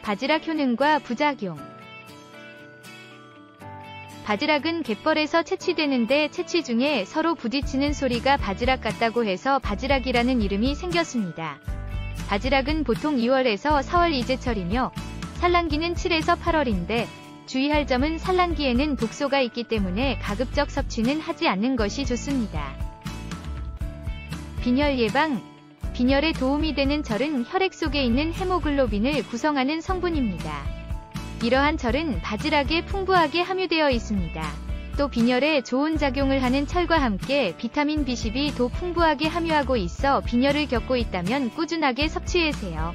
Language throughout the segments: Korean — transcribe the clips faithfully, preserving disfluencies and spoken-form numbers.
바지락 효능과 부작용. 바지락은 갯벌에서 채취되는데 채취 중에 서로 부딪히는 소리가 바지락 같다고 해서 바지락이라는 이름이 생겼습니다. 바지락은 보통 이월에서 사월 이제철이며 산란기는 칠에서 팔월인데 주의할 점은 산란기에는 독소가 있기 때문에 가급적 섭취는 하지 않는 것이 좋습니다. 빈혈 예방. 빈혈에 도움이 되는 철은 혈액 속에 있는 헤모글로빈을 구성하는 성분입니다. 이러한 철은 바지락에 풍부하게 함유되어 있습니다. 또 빈혈에 좋은 작용을 하는 철과 함께 비타민 비 십이도 풍부하게 함유하고 있어 빈혈을 겪고 있다면 꾸준하게 섭취하세요.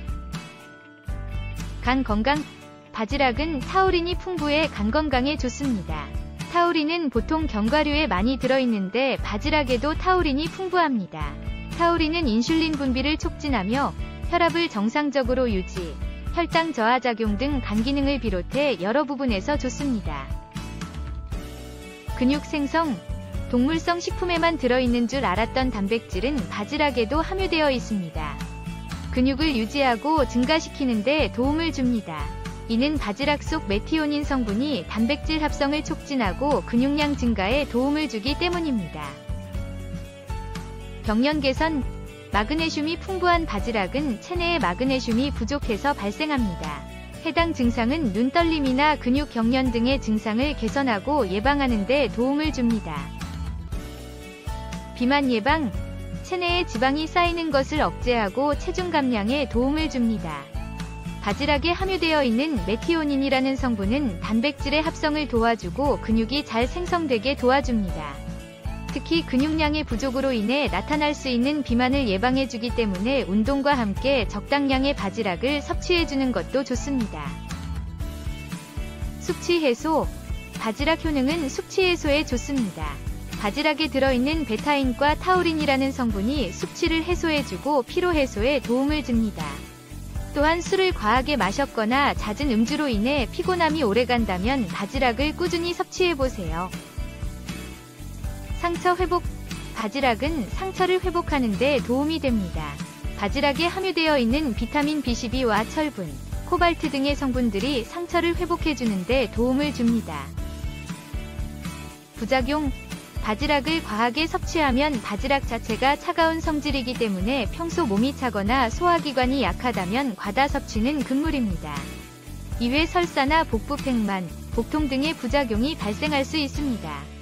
간 건강. 바지락은 타우린이 풍부해 간 건강에 좋습니다. 타우린은 보통 견과류에 많이 들어있는데 바지락에도 타우린이 풍부합니다. 타우린은 인슐린 분비를 촉진하며 혈압을 정상적으로 유지, 혈당 저하작용 등 간 기능을 비롯해 여러 부분에서 좋습니다. 근육 생성. 동물성 식품에만 들어있는 줄 알았던 단백질은 바지락에도 함유되어 있습니다. 근육을 유지하고 증가시키는 데 도움을 줍니다. 이는 바지락 속 메티오닌 성분이 단백질 합성을 촉진하고 근육량 증가에 도움을 주기 때문입니다. 경련 개선. 마그네슘이 풍부한 바지락은 체내에 마그네슘이 부족해서 발생합니다. 해당 증상은 눈떨림이나 근육 경련 등의 증상을 개선하고 예방하는 데 도움을 줍니다. 비만 예방. 체내에 지방이 쌓이는 것을 억제하고 체중 감량에 도움을 줍니다. 바지락에 함유되어 있는 메티오닌이라는 성분은 단백질의 합성을 도와주고 근육이 잘 생성되게 도와줍니다. 특히 근육량의 부족으로 인해 나타날 수 있는 비만을 예방해주기 때문에 운동과 함께 적당량의 바지락을 섭취해주는 것도 좋습니다. 숙취 해소. 바지락 효능은 숙취 해소에 좋습니다. 바지락에 들어있는 베타인과 타우린이라는 성분이 숙취를 해소해주고 피로 해소에 도움을 줍니다. 또한 술을 과하게 마셨거나 잦은 음주로 인해 피곤함이 오래간다면 바지락을 꾸준히 섭취해보세요. 상처 회복. 바지락은 상처를 회복하는 데 도움이 됩니다. 바지락에 함유되어 있는 비타민 비 십이와 철분, 코발트 등의 성분들이 상처를 회복해주는 데 도움을 줍니다. 부작용. 바지락을 과하게 섭취하면 바지락 자체가 차가운 성질이기 때문에 평소 몸이 차거나 소화기관이 약하다면 과다 섭취는 금물입니다. 이외 설사나 복부 팽만, 복통 등의 부작용이 발생할 수 있습니다.